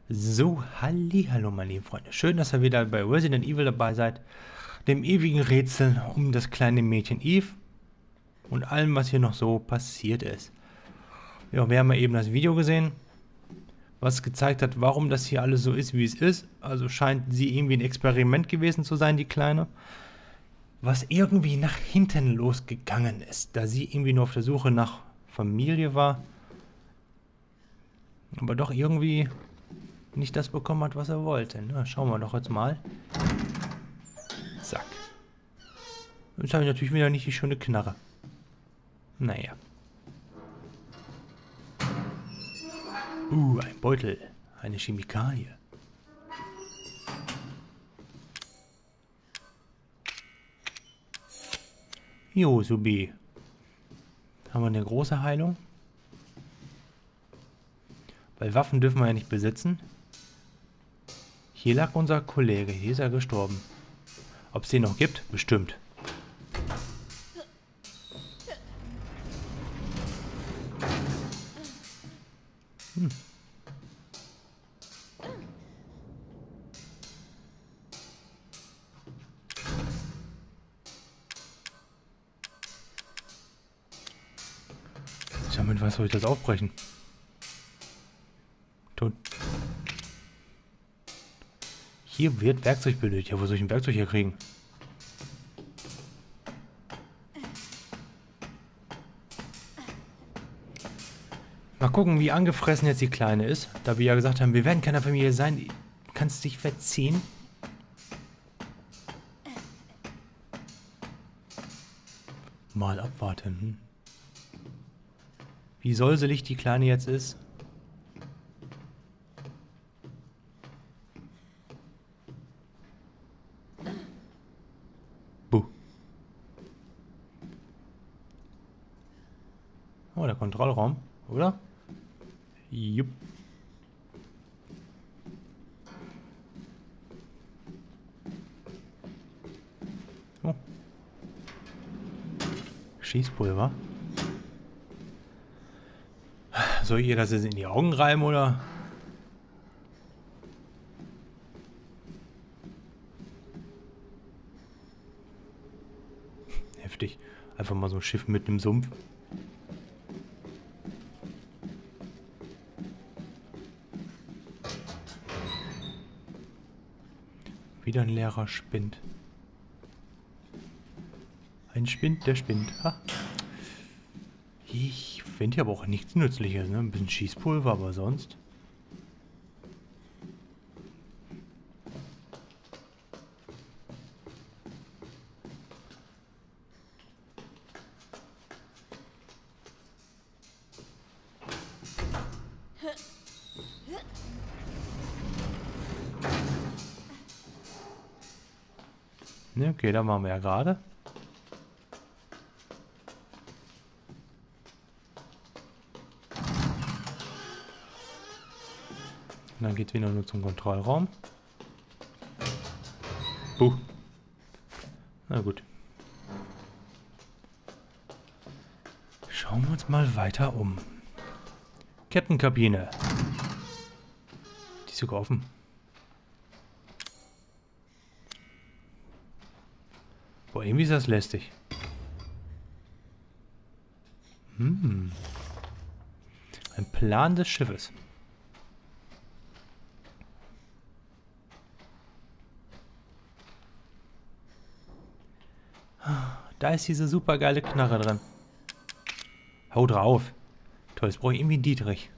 So, hallo meine lieben Freunde. Schön, dass ihr wieder bei Resident Evil dabei seid. Dem ewigen Rätsel um das kleine Mädchen Eve und allem, was hier noch so passiert ist. Ja, wir haben ja eben das Video gesehen, was gezeigt hat, warum das hier alles so ist, wie es ist. Also scheint sie irgendwie ein Experiment gewesen zu sein, die Kleine. Was irgendwie nach hinten losgegangen ist, da sie irgendwie nur auf der Suche nach Familie war. Aber doch irgendwie nicht das bekommen hat, was er wollte. Na, schauen wir doch jetzt mal. Zack. Jetzt habe ich natürlich wieder nicht die schöne Knarre. Naja. Ein Beutel. Eine Chemikalie. Jo, Subi. Haben wir eine große Heilung? Weil Waffen dürfen wir ja nicht besitzen. Hier lag unser Kollege. Hier ist er gestorben. Ob es den noch gibt? Bestimmt. Tja, mit was soll ich das aufbrechen? Tot. Hier wird Werkzeug benötigt. Ja, wo soll ich ein Werkzeug hier kriegen? Mal gucken, wie angefressen jetzt die Kleine ist. Da wir ja gesagt haben, wir werden keine Familie sein. Kannst du dich verziehen? Mal abwarten. Wie säuselig die Kleine jetzt ist. Buh. Oh, der Kontrollraum, oder? Jupp. Oh. Schießpulver. Soll ich ihr das jetzt in die Augen reiben, oder? Heftig. Einfach mal so ein Schiff mit einem Sumpf. Wieder ein leerer Spind. Ein Spind, der spinnt. Ha. Ich finde hier aber auch nichts Nützliches, ne? Ein bisschen Schießpulver, aber sonst. Ne, okay, da waren wir ja gerade. Und dann geht es wieder nur zum Kontrollraum. Buh. Na gut. Schauen wir uns mal weiter um. Captain-Kabine. Die ist sogar offen. Boah, irgendwie ist das lästig. Ein Plan des Schiffes. Da ist diese super geile Knarre drin. Hau drauf. Toll, jetzt brauche ich irgendwie einen Dietrich.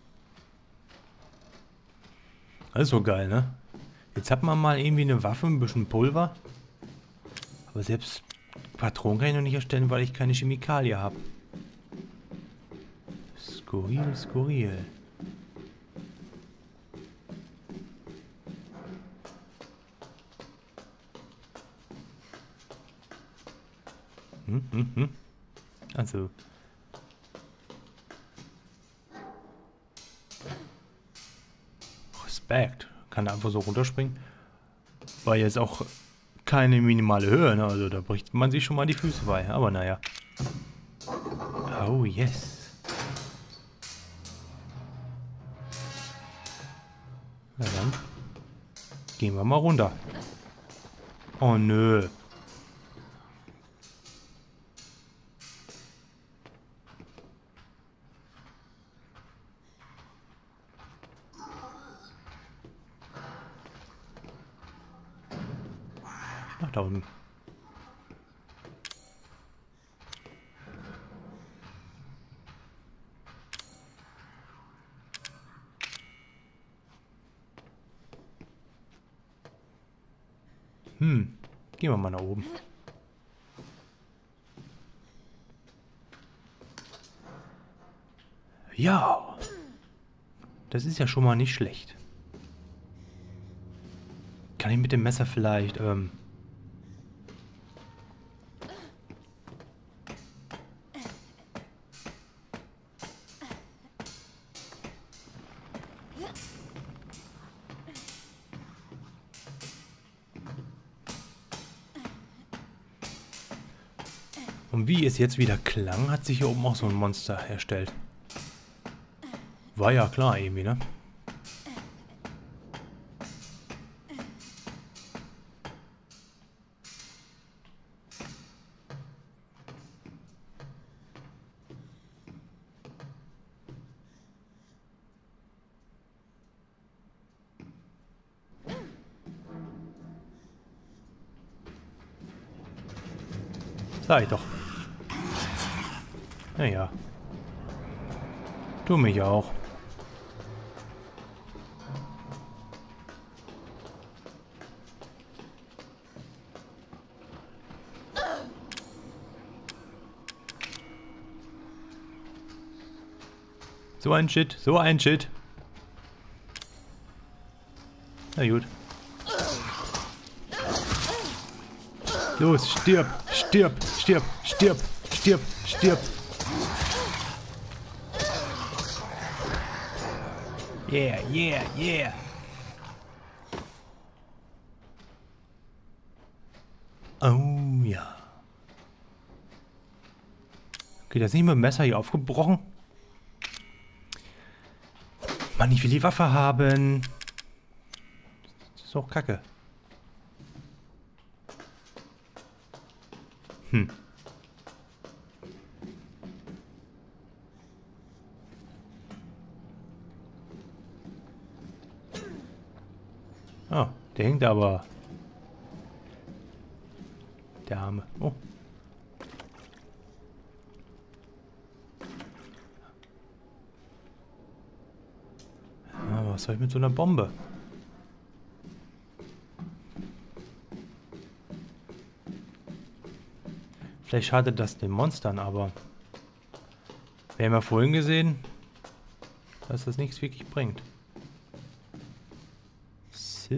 Das ist so geil, ne? Jetzt hat man mal irgendwie eine Waffe, ein bisschen Pulver. Aber selbst Patronen kann ich noch nicht erstellen, weil ich keine Chemikalie habe. Skurril, skurril. Also. Respekt. Kann einfach so runterspringen. War jetzt auch keine minimale Höhe, ne? Also da bricht man sich schon mal die Füße bei. Aber naja. Oh yes. Na dann. Gehen wir mal runter. Oh nö. Ach, da unten. Gehen wir mal nach oben. Ja. Das ist ja schon mal nicht schlecht. Kann ich mit dem Messer vielleicht, Und wie es jetzt wieder klang, hat sich hier oben auch so ein Monster erstellt. War ja klar irgendwie, ne? Sag ich doch. Naja. Du mich auch. So ein Shit, so ein Shit. Na gut. Los, stirb, stirb, stirb, stirb, stirb, stirb. Yeah, yeah, yeah. Oh ja. Okay, das ist nicht mit dem Messer hier aufgebrochen. Mann, ich will die Waffe haben. Das ist auch kacke. Oh, der hängt aber. Der Arme. Oh. Ah, was soll ich mit so einer Bombe? Vielleicht schadet das den Monstern, aber wir haben ja vorhin gesehen, dass das nichts wirklich bringt. So.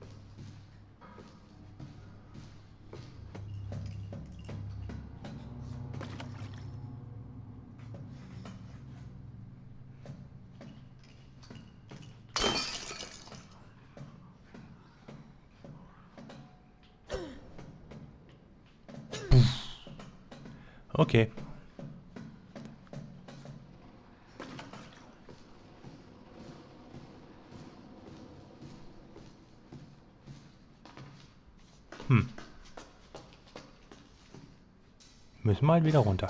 Okay. Müssen wir halt wieder runter.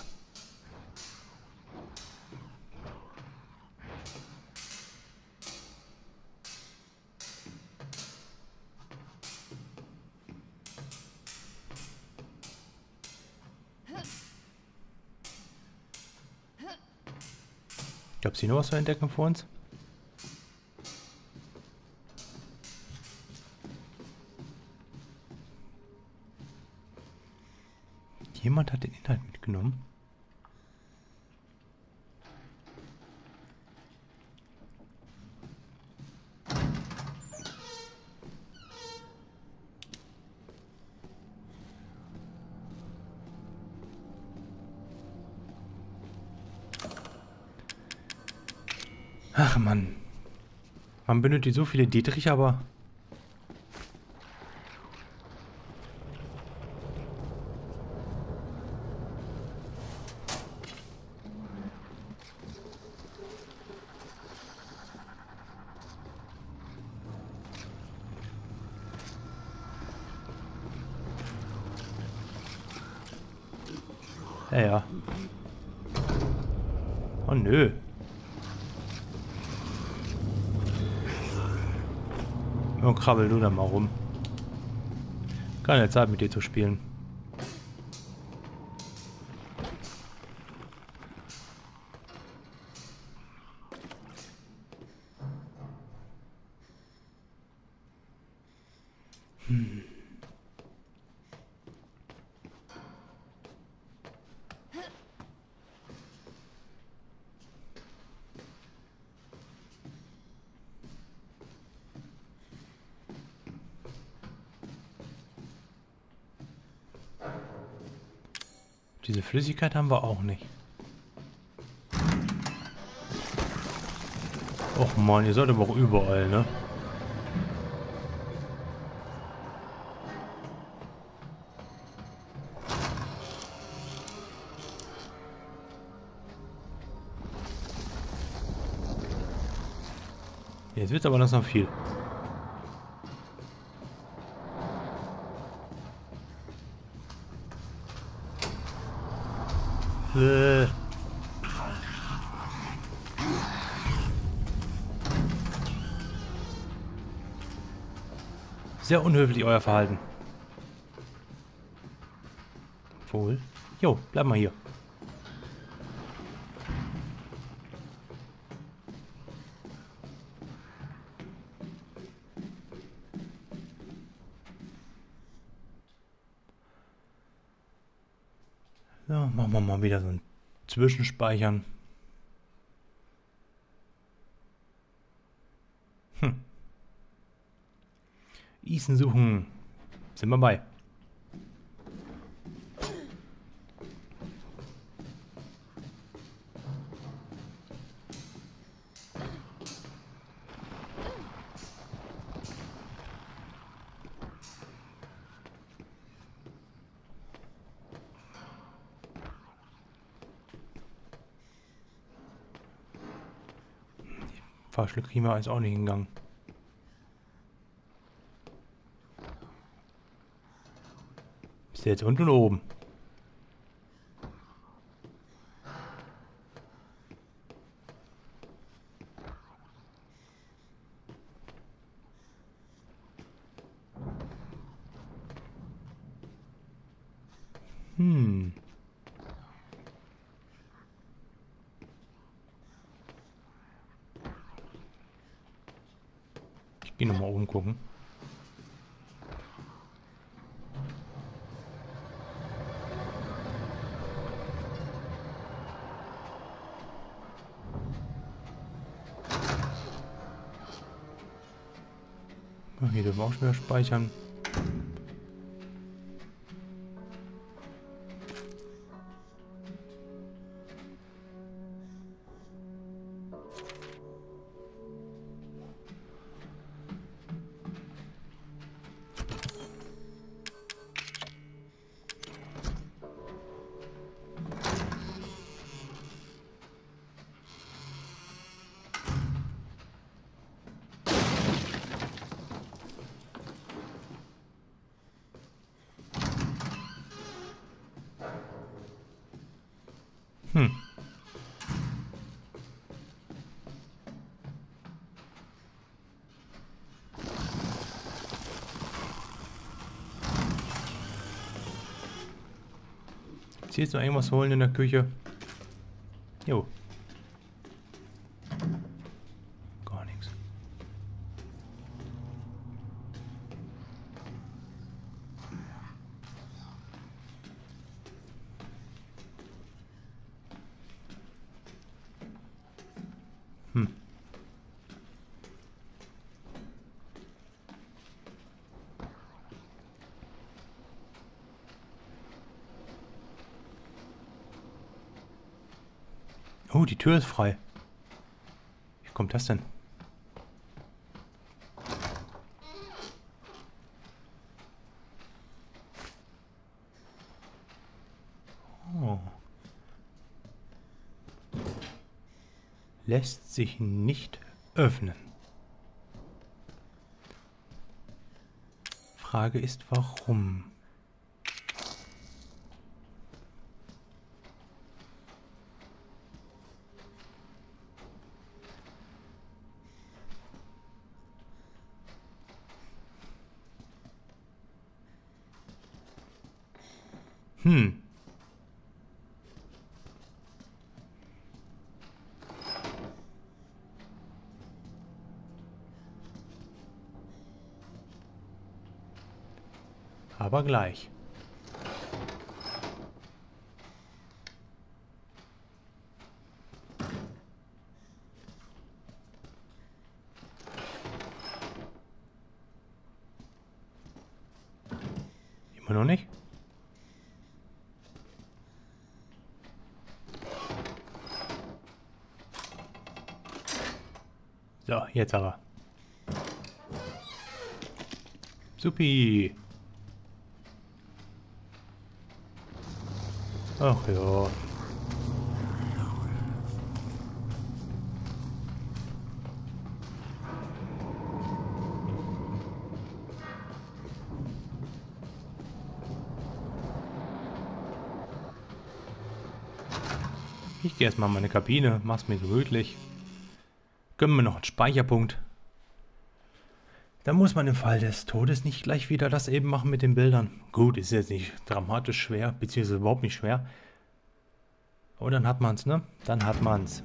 Gab es hier noch was zu entdecken vor uns? Jemand hat den Inhalt mitgenommen. Ach Mann. Man benötigt so viele Dietrich, aber... Ja, ja. Oh nö. Oh, krabbel du da mal rum. Keine Zeit mit dir zu spielen. Diese Flüssigkeit haben wir auch nicht. Och man, ihr seid aber auch überall, ne? Jetzt wird aber langsam viel. Sehr unhöflich, euer Verhalten. Wohl. Jo, bleib mal hier. So, machen wir mal wieder so ein Zwischenspeichern. Isen suchen. Sind wir bei. Fahrstuhl Klima ist auch nicht hingegangen. Ist der jetzt unten oder oben? Ich gehe nochmal oben gucken. Hier dürfen wir auch schwer speichern. Ist hier jetzt noch irgendwas holen in der Küche? Jo. Gar nichts. Oh, die Tür ist frei. Wie kommt das denn? Oh. Lässt sich nicht öffnen. Frage ist, warum? Hm. Aber gleich. Immer noch nicht? So, jetzt aber. Supi. Ach ja. Ich gehe erstmal in meine Kabine, mach's mir gemütlich. Gönnen wir noch einen Speicherpunkt. Dann muss man im Fall des Todes nicht gleich wieder das eben machen mit den Bildern. Gut, ist jetzt nicht dramatisch schwer, beziehungsweise überhaupt nicht schwer. Aber dann hat man's, ne? Dann hat man's.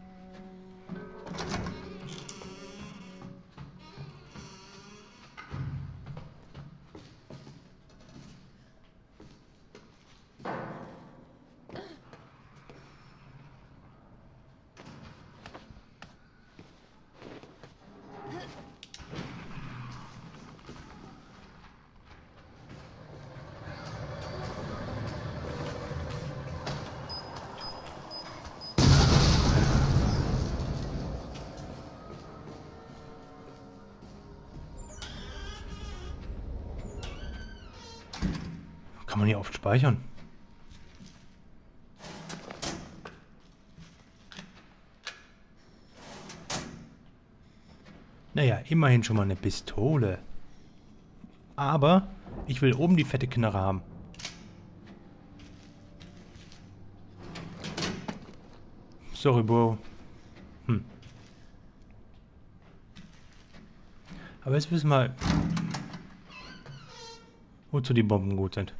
Kann man hier oft speichern? Naja, immerhin schon mal eine Pistole. Aber ich will oben die fette Knarre haben. Sorry, Bro. Aber jetzt wissen wir, wozu die Bomben gut sind.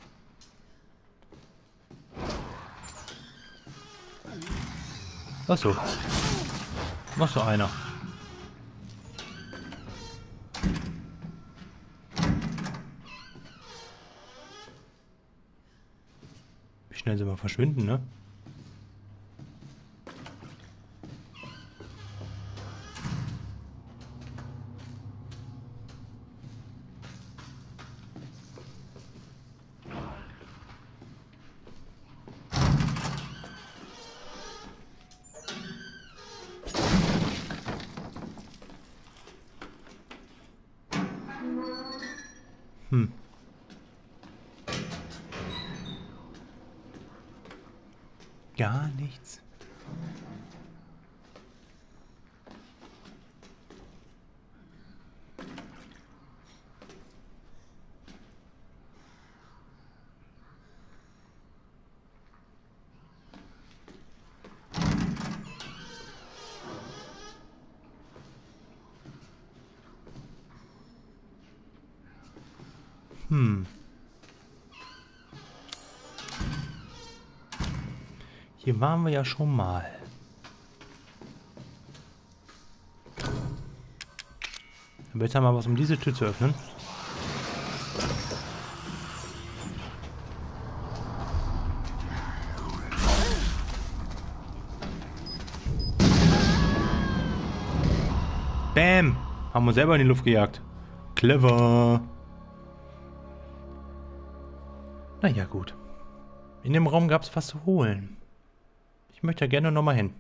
Ach so. Noch so einer. Wie schnell sie mal verschwinden, ne? Gar nichts. Hier waren wir ja schon mal. Aber jetzt haben wir was, um diese Tür zu öffnen. Bam! Haben wir selber in die Luft gejagt. Clever. Naja, gut. In dem Raum gab es was zu holen. Ich möchte da gerne nochmal hin.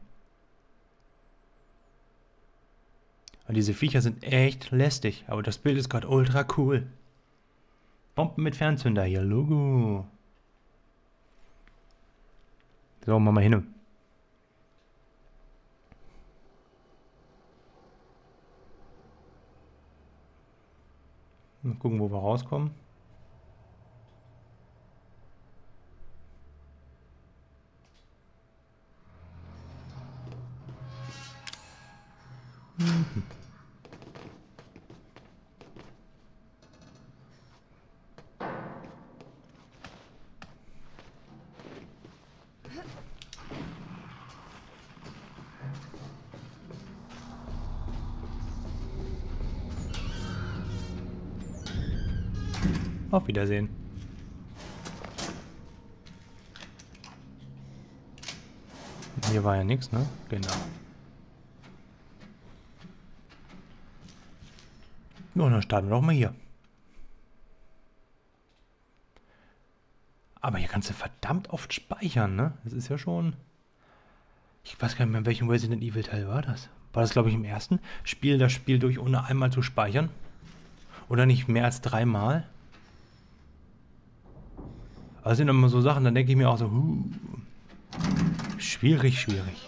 Weil diese Viecher sind echt lästig, aber das Bild ist gerade ultra cool. Bomben mit Fernzünder hier, Logo. So, machen wir hin. Mal gucken, wo wir rauskommen. Auf Wiedersehen. Hier war ja nichts, ne? Genau. Ja, dann starten wir doch mal hier. Aber hier kannst du verdammt oft speichern, ne? Das ist ja schon... Ich weiß gar nicht mehr, in welchem Resident Evil Teil war das. War das, glaube ich, im ersten? Spiel das Spiel durch, ohne einmal zu speichern? Oder nicht mehr als 3-mal? Aber das sind immer so Sachen, dann denke ich mir auch so, schwierig, schwierig.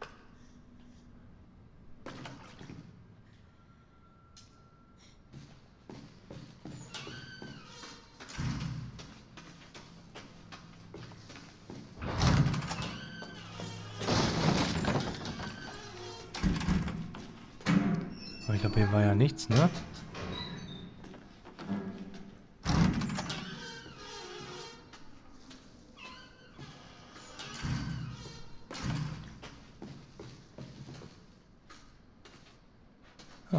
Aber ich glaube, hier war ja nichts, ne? Oh.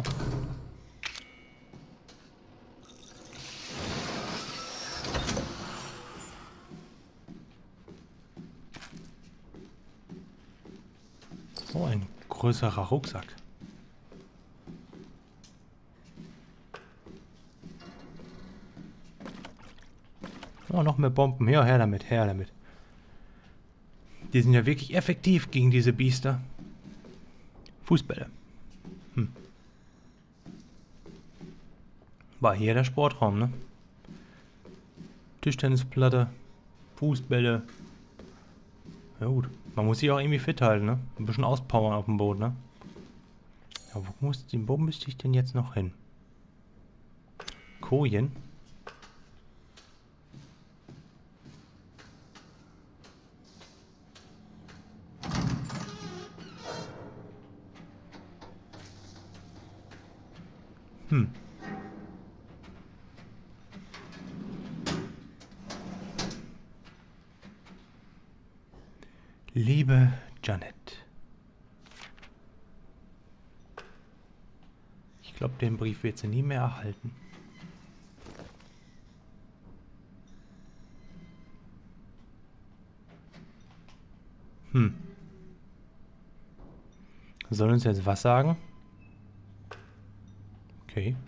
Oh, ein größerer Rucksack. Oh, noch mehr Bomben. Ja, her damit, her damit. Die sind ja wirklich effektiv gegen diese Biester. Fußbälle. War hier der Sportraum, ne? Tischtennisplatte, Fußbälle. Ja gut, man muss sich auch irgendwie fit halten, ne? Ein bisschen auspowern auf dem Boot, ne? Ja, wo müsste ich denn jetzt noch hin? Kojen? Liebe Janet. Ich glaube, den Brief wird sie nie mehr erhalten. Soll uns jetzt was sagen? Okay.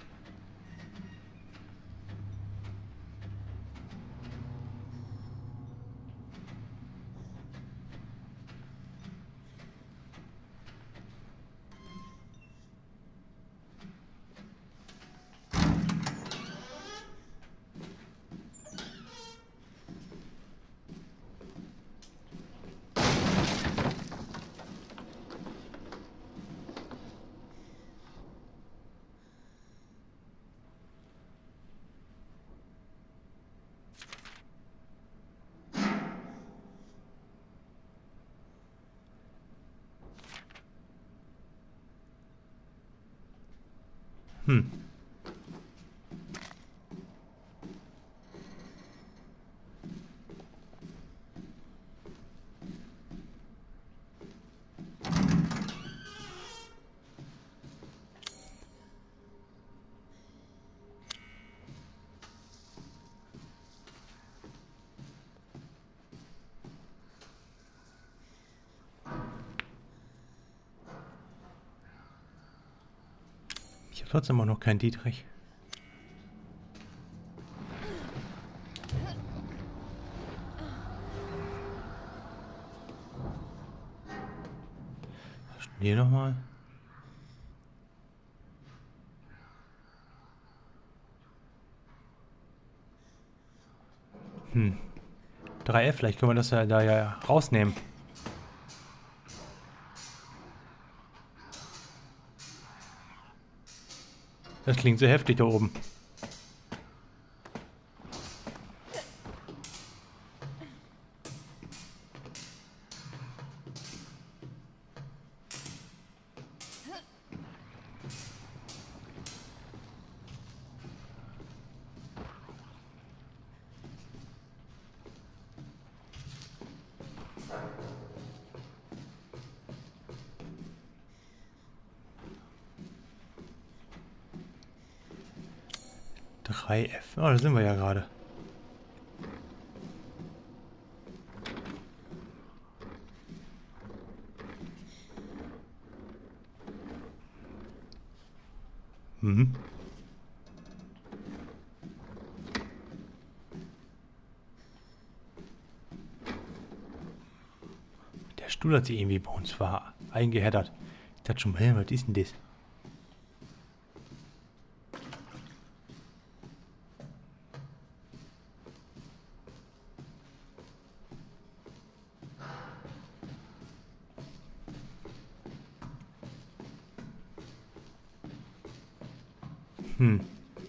Ich habe trotzdem immer noch keinen Dietrich. Hier nochmal. Hm. 3F, vielleicht können wir das ja da ja rausnehmen. Das klingt sehr heftig da oben. 3F. Oh, da sind wir ja gerade. Mhm. Der Stuhl hat sich irgendwie bei uns eingeheddert. Ich dachte schon, hey, was ist denn das? Hm.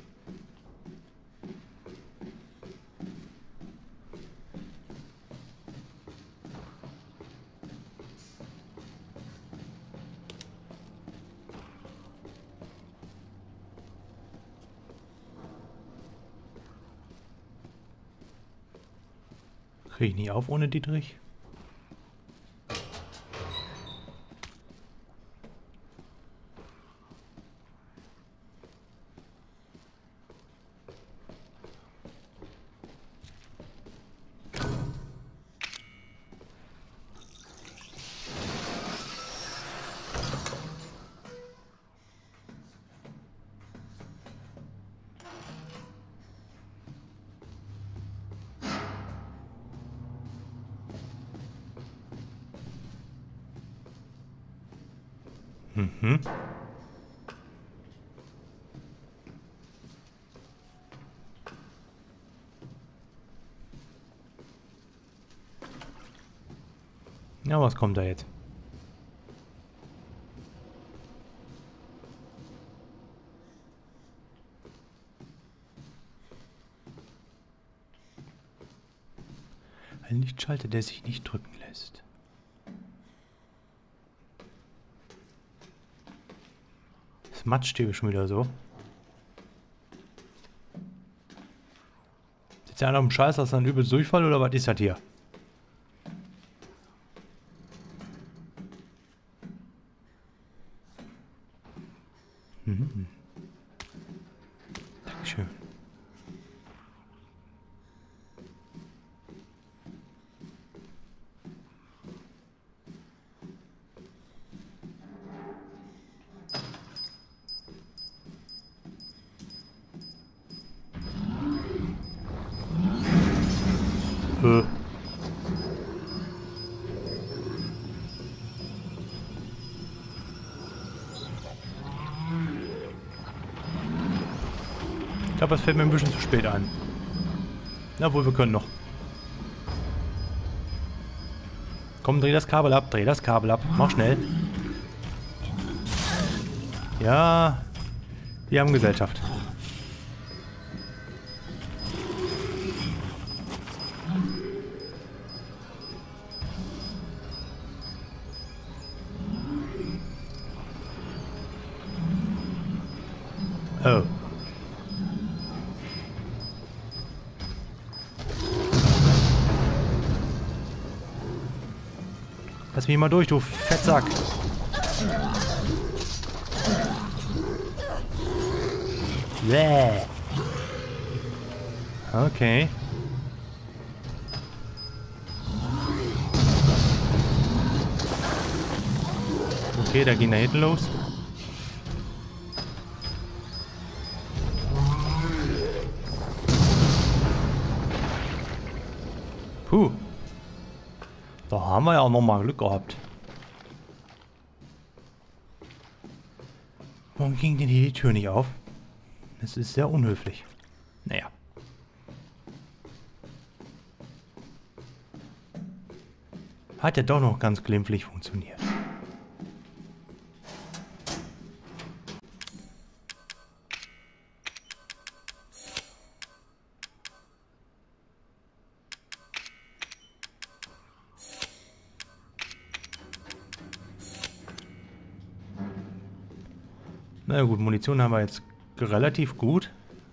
Kriege ich nicht auf ohne Dietrich? Mhm. Ja, was kommt da jetzt? Ein Lichtschalter, der sich nicht drücken lässt. Das matscht hier schon wieder so. Sitzt ja einer auf dem Scheiß, hast du einen übelst Durchfall oder was ist das hier? Mhm. Dankeschön. Äh. Ich glaube, es fällt mir ein bisschen zu spät ein. Jawohl, wir können noch. Komm, dreh das Kabel ab, dreh das Kabel ab. Mach schnell. Ja, wir haben Gesellschaft. Oh. Lass mich mal durch, du Fettsack. Bäh. Okay. Okay, da gehen da hinten los. Puh. Da haben wir ja auch nochmal Glück gehabt. Warum ging denn hier die Tür nicht auf? Das ist sehr unhöflich. Naja. Hat ja doch noch ganz glimpflich funktioniert. Na gut, Munition haben wir jetzt relativ gut.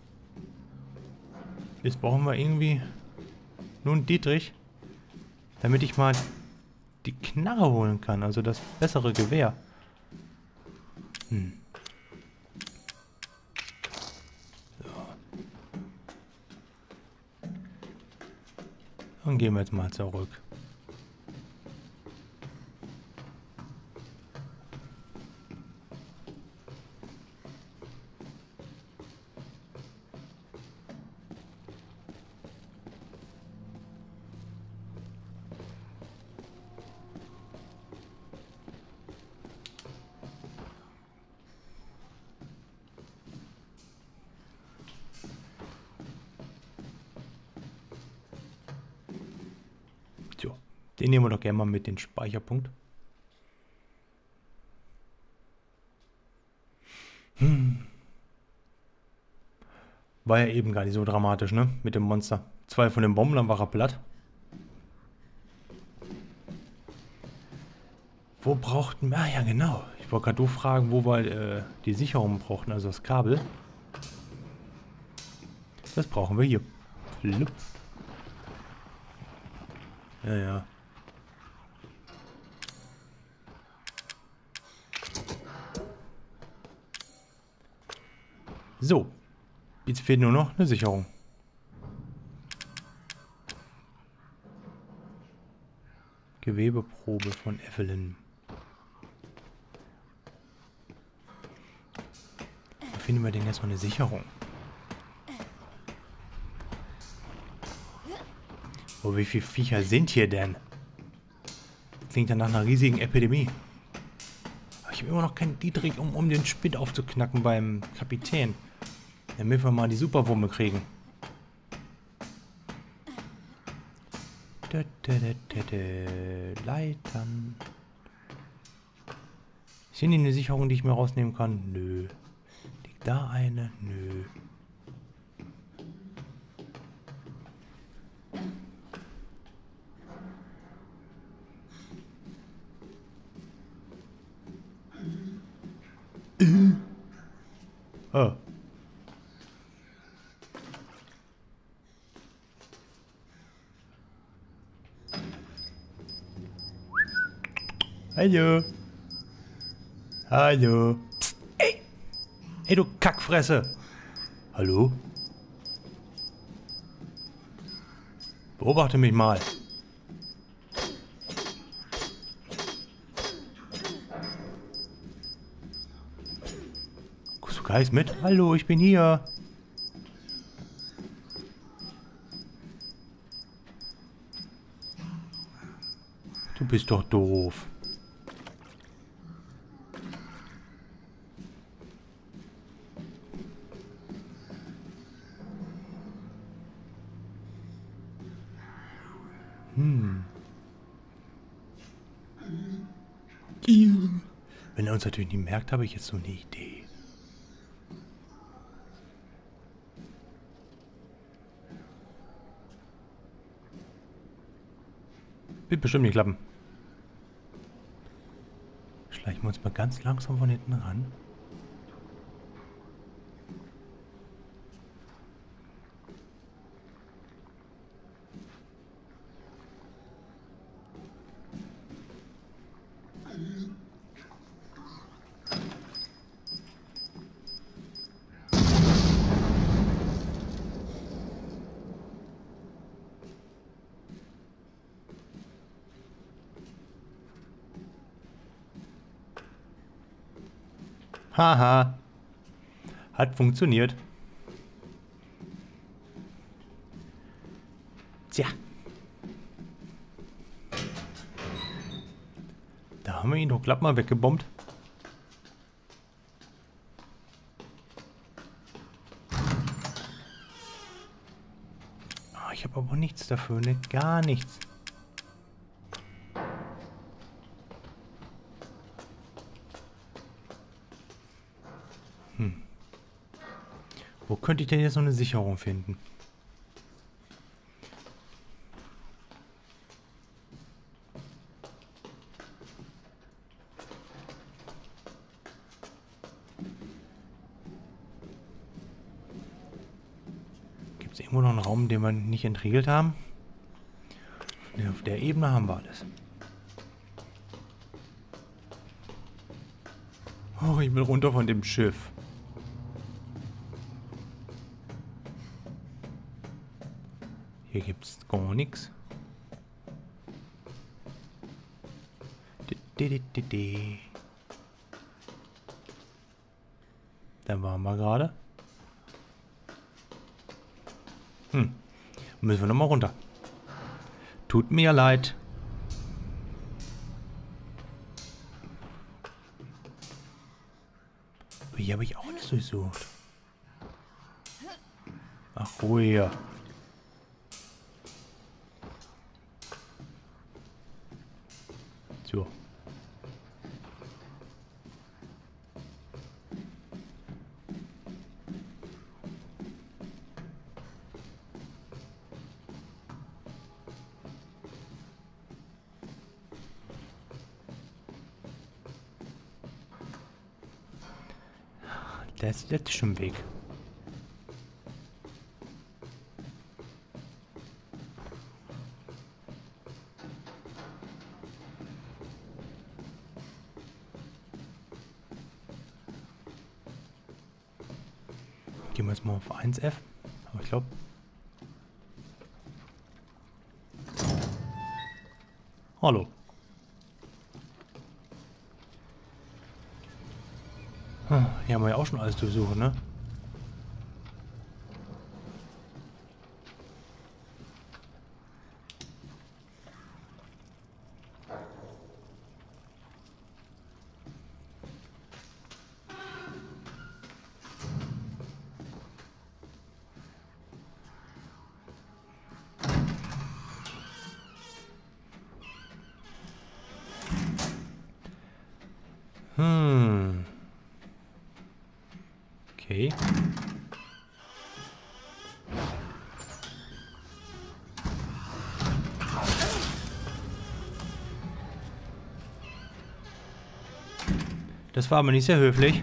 Jetzt brauchen wir irgendwie nur einen Dietrich, damit ich mal die Knarre holen kann, also das bessere Gewehr. Hm. So. Dann gehen wir jetzt mal zurück. So, den nehmen wir doch gerne mal mit, den Speicherpunkt. War ja eben gar nicht so dramatisch, ne? Mit dem Monster. 2 von den Bomben, dann war er platt. Wo brauchten wir... Ah ja, genau. Ich wollte gerade fragen, wo wir die Sicherung brauchten, also das Kabel. Das brauchen wir hier. Flup. Ja, ja. So. Jetzt fehlt nur noch eine Sicherung. Gewebeprobe von Evelyn. Wo finden wir denn jetzt mal eine Sicherung? Oh, wie viele Viecher sind hier denn? Klingt ja nach einer riesigen Epidemie. Aber ich habe immer noch keinen Dietrich, um den Spind aufzuknacken beim Kapitän. Damit wir mal die Superwumme kriegen. Leitern. Sind die eine Sicherung, die ich mir rausnehmen kann? Nö. Liegt da eine? Nö. Oh. Hallo. Hallo. Psst. Ey. Ey, du Kackfresse. Hallo? Beobachte mich mal. Guckst du Geist mit? Hallo, ich bin hier. Du bist doch doof. Wenn er uns natürlich nicht merkt, habe ich jetzt so eine Idee. Wird bestimmt nicht klappen. Schleichen wir uns mal ganz langsam von hinten ran. Haha. Hat funktioniert. Tja. Da haben wir ihn doch glatt mal weggebombt. Ah, ich habe aber nichts dafür, ne? Gar nichts. Wo könnte ich denn jetzt noch eine Sicherung finden? Gibt es irgendwo noch einen Raum, den wir nicht entriegelt haben? Ne, auf der Ebene haben wir alles. Oh, ich will runter von dem Schiff. Hier gibt es gar nichts. Da waren wir gerade. Müssen wir nochmal runter. Tut mir leid. Hier habe ich auch nicht durchsucht. Ach, ruhig. So. Der ist jetzt schon im Weg. Gehen wir jetzt mal auf 1F. Aber ich glaube... Hallo. Hier haben wir ja auch schon alles durchsucht, ne? Okay. Das war aber nicht sehr höflich.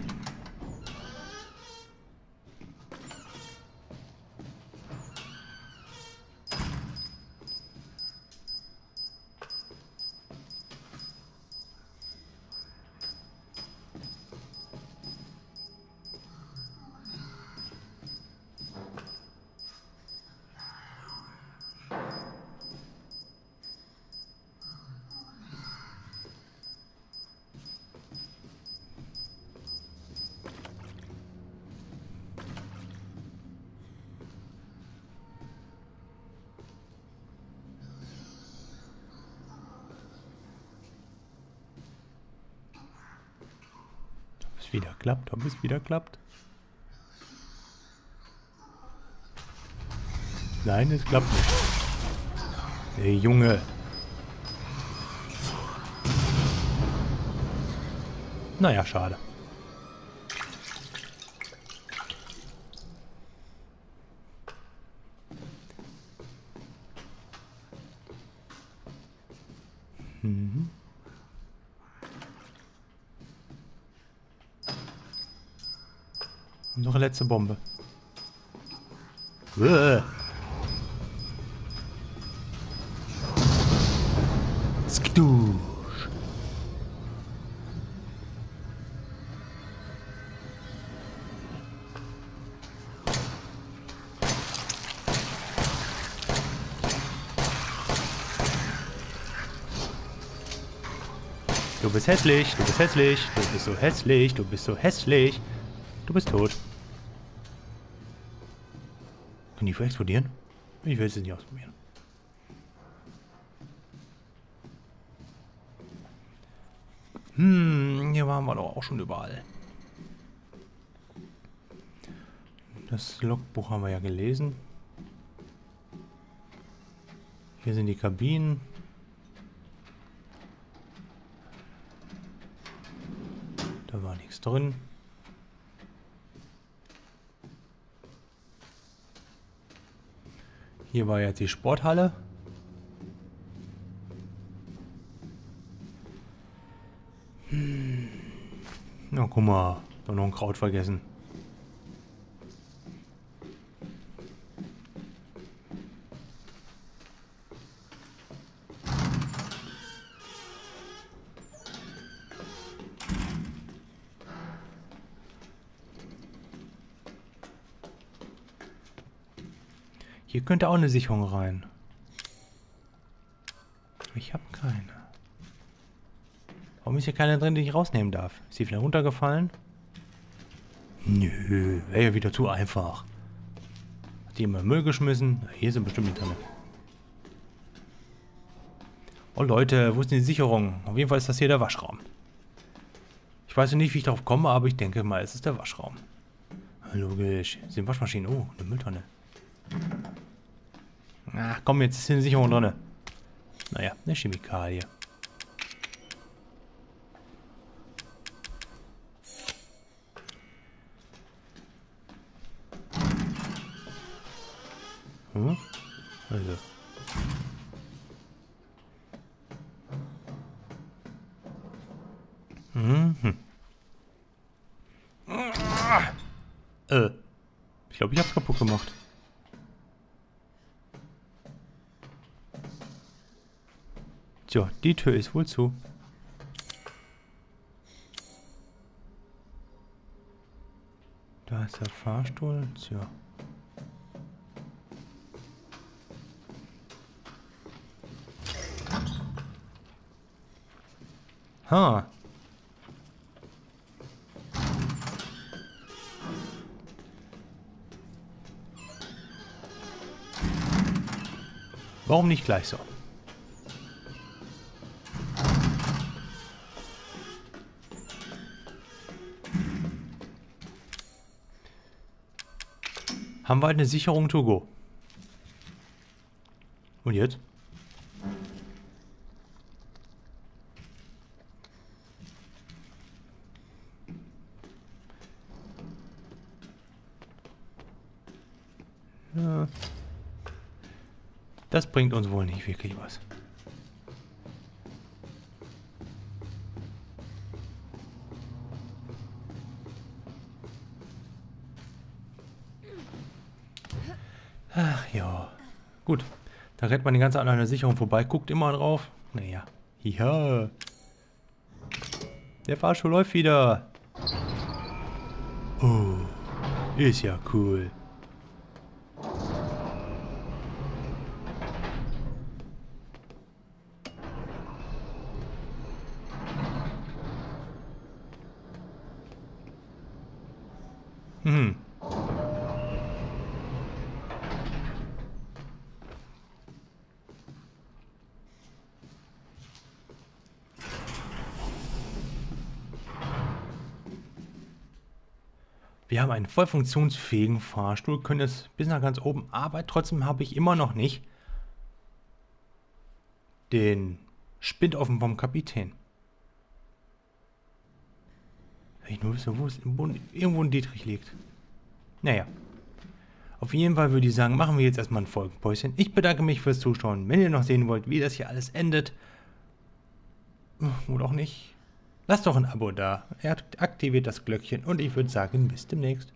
Wieder klappt, ob es wieder klappt. Nein, es klappt nicht. Hey Junge. Naja, schade. Mhm. Noch eine letzte Bombe. Skidoosh. Du bist hässlich, du bist hässlich, du bist so hässlich, du bist so hässlich. Du bist tot. Kann die vielleicht explodieren? Ich will es nicht ausprobieren. Hier waren wir doch auch schon überall. Das Logbuch haben wir ja gelesen. Hier sind die Kabinen. Da war nichts drin. Hier war jetzt die Sporthalle. Na, guck mal, da noch ein Kraut vergessen. Hier könnte auch eine Sicherung rein. Ich habe keine. Warum ist hier keiner drin, den ich rausnehmen darf? Ist die vielleicht runtergefallen? Nö, wäre ja wieder zu einfach. Hat die immer Müll geschmissen? Na, hier sind bestimmt nicht drin. Oh Leute, wo ist denn die Sicherung? Auf jeden Fall ist das hier der Waschraum. Ich weiß nicht, wie ich darauf komme, aber ich denke mal, es ist der Waschraum. Logisch. Das sind Waschmaschinen. Oh, eine Mülltonne. Ach komm, jetzt ist hier eine Sicherung drin. Naja, eine Chemikalie. Hm? Also. Mhm. Ich glaube, ich hab's kaputt gemacht. Tja, die Tür ist wohl zu. Da ist der Fahrstuhl. Tja. Ha. Warum nicht gleich so? Haben wir eine Sicherung to go. Und jetzt? Ja. Das bringt uns wohl nicht wirklich was. Ach ja. Gut. Da rennt man die ganze Zeit an einer Sicherung vorbei, guckt immer drauf. Naja. Ja. Der Fahrstuhl läuft wieder. Oh. Ist ja cool. Hm. Wir haben einen voll funktionsfähigen Fahrstuhl, können jetzt bis nach ganz oben, aber trotzdem habe ich immer noch nicht den Spindoffen vom Kapitän. Ich nur wissen, wo es irgendwo ein Dietrich liegt. Naja. Auf jeden Fall würde ich sagen, machen wir jetzt erstmal ein Folgenpäuschen. Ich bedanke mich fürs Zuschauen. Wenn ihr noch sehen wollt, wie das hier alles endet, oder auch nicht, lasst doch ein Abo da. Aktiviert das Glöckchen und ich würde sagen, bis demnächst.